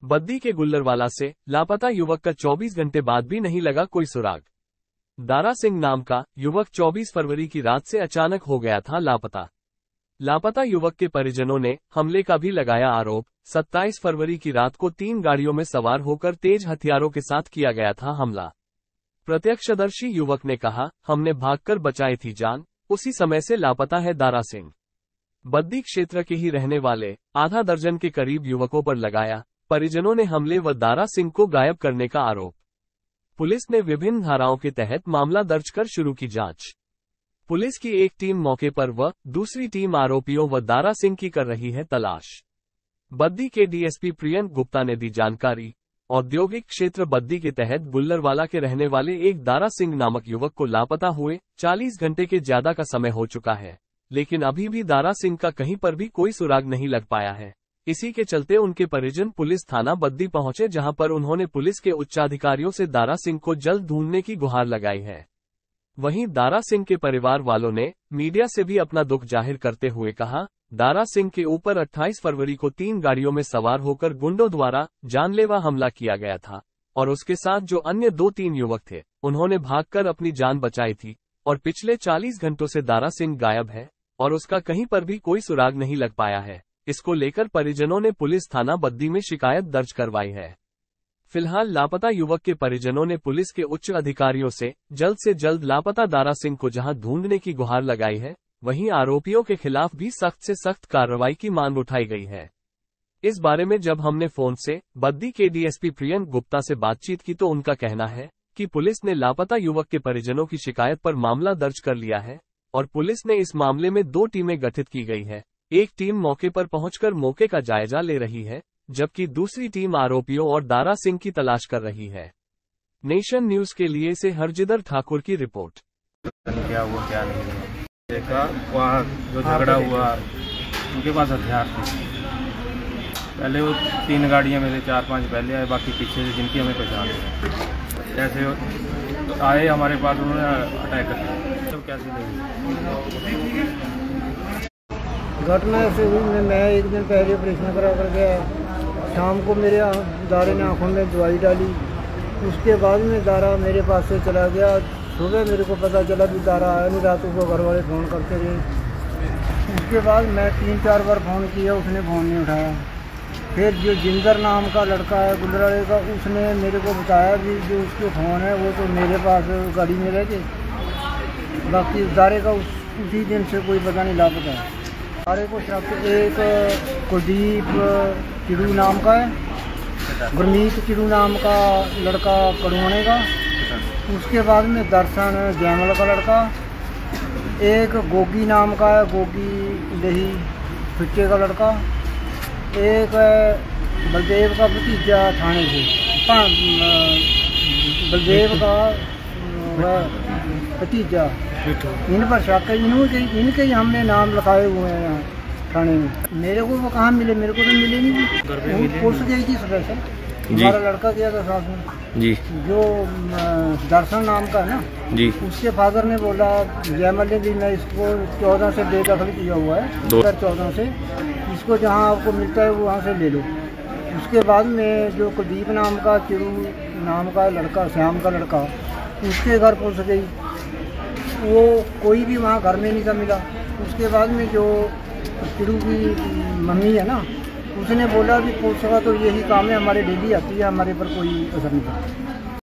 बद्दी के गुल्लरवाला से लापता युवक का 24 घंटे बाद भी नहीं लगा कोई सुराग। दारा सिंह नाम का युवक 24 फरवरी की रात से अचानक हो गया था लापता। लापता युवक के परिजनों ने हमले का भी लगाया आरोप। 27 फरवरी की रात को 3 गाड़ियों में सवार होकर तेज हथियारों के साथ किया गया था हमला। प्रत्यक्षदर्शी युवक ने कहा, हमने भागकर बचाई थी जान, उसी समय से लापता है दारा सिंह। बद्दी क्षेत्र के ही रहने वाले आधा दर्जन के करीब युवकों पर लगाया परिजनों ने हमले व दारा सिंह को गायब करने का आरोप। पुलिस ने विभिन्न धाराओं के तहत मामला दर्ज कर शुरू की जांच। पुलिस की एक टीम मौके पर व दूसरी टीम आरोपियों व दारा सिंह की कर रही है तलाश। बद्दी के डीएसपी प्रियंक गुप्ता ने दी जानकारी। औद्योगिक क्षेत्र बद्दी के तहत गुल्लरवाला के रहने वाले एक दारा सिंह नामक युवक को लापता हुए 40 घंटे के ज्यादा का समय हो चुका है, लेकिन अभी भी दारा सिंह का कहीं पर भी कोई सुराग नहीं लग पाया है। इसी के चलते उनके परिजन पुलिस थाना बद्दी पहुंचे, जहां पर उन्होंने पुलिस के उच्चाधिकारियों से दारा सिंह को जल्द ढूंढने की गुहार लगाई है। वहीं दारा सिंह के परिवार वालों ने मीडिया से भी अपना दुख जाहिर करते हुए कहा, दारा सिंह के ऊपर 28 फरवरी को 3 गाड़ियों में सवार होकर गुंडों द्वारा जानलेवा हमला किया गया था और उसके साथ जो अन्य 2-3 युवक थे उन्होंने भागकर अपनी जान बचाई थी और पिछले 40 घंटों से दारा सिंह गायब है और उसका कहीं पर भी कोई सुराग नहीं लग पाया है। इसको लेकर परिजनों ने पुलिस थाना बद्दी में शिकायत दर्ज करवाई है। फिलहाल लापता युवक के परिजनों ने पुलिस के उच्च अधिकारियों से जल्द लापता दारा सिंह को जहां ढूंढने की गुहार लगाई है, वहीं आरोपियों के खिलाफ भी सख्त से सख्त कार्रवाई की मांग उठाई गई है। इस बारे में जब हमने फोन से बद्दी के डीएसपी प्रियंक गुप्ता से बातचीत की तो उनका कहना है कि पुलिस ने लापता युवक के परिजनों की शिकायत पर मामला दर्ज कर लिया है और पुलिस ने इस मामले में 2 टीमें गठित की गई है। एक टीम मौके पर पहुंचकर मौके का जायजा ले रही है, जबकि दूसरी टीम आरोपियों और दारा सिंह की तलाश कर रही है। नेशन न्यूज के लिए से हरजिदर ठाकुर की रिपोर्ट। क्या हुआ क्या नहीं देखा, वहाँ जो झगड़ा हुआ उनके पास हथियार थे। पहले वो 3 गाड़ियाँ में से 4-5 पहले आए, बाकी पीछे से जिनकी हमें पहचान है। जैसे आए हमारे पास, उन्होंने अटैक कर दिया। तो कैसे लगी घटना ऐसे हुई, मैं एक दिन पहले ऑपरेशन करा कर गया। शाम को मेरे दारे ने आँखों में दवाई डाली। उसके बाद में दारा मेरे पास से चला गया। सुबह मेरे को पता चला कि दारा आया नहीं, रात को घर वाले फ़ोन करते रहे। उसके बाद मैं 3-4 बार फ़ोन किया, उसने फ़ोन नहीं उठाया। फिर जो जिंदर नाम का लड़का है गुल्लरवाले का, उसने मेरे को बताया कि जो उसके फ़ोन है वो तो मेरे पास गाड़ी में रह गए। बाकी दारे का उसी दिन से कोई पता नहीं लापता है। दारे को शख्स एक कुलदीप चिड़ू नाम का है, गुरमीत चिड़ू नाम का लड़का कड़वाने का। उसके बाद में दर्शन जैमल का लड़का, एक गोगी नाम का है, गोगी दही फिक्के का लड़का, एक बलदेव का भतीजा थाने से, बलदेव का भतीजा। इन पर शक है, इनके ही हमने नाम लिखाए हुए हैं यहाँ थाने में। मेरे को वो कहाँ मिले, मेरे को तो मिले नहीं। पुलिस गई थी स्पेशल, हमारा लड़का गया था साथ में जी। जो दर्शन नाम का है ना जी, उसके फादर ने बोला, जयमल ने भी, मैं इसको 14 से बेदखल किया हुआ है, 2014 से। इसको जहाँ आपको मिलता है वो वहाँ से ले लो। उसके बाद में जो कुलदीप नाम का चिड़ू नाम का लड़का, श्याम का लड़का, उसके घर पुलिस गई। वो कोई भी वहाँ घर में नहीं था मिला। उसके बाद में जो चिड़ू की मम्मी है ना, उसने बोला कि पुलिस का तो यही काम है, हमारे डेली आती है, हमारे पर कोई असर नहीं था।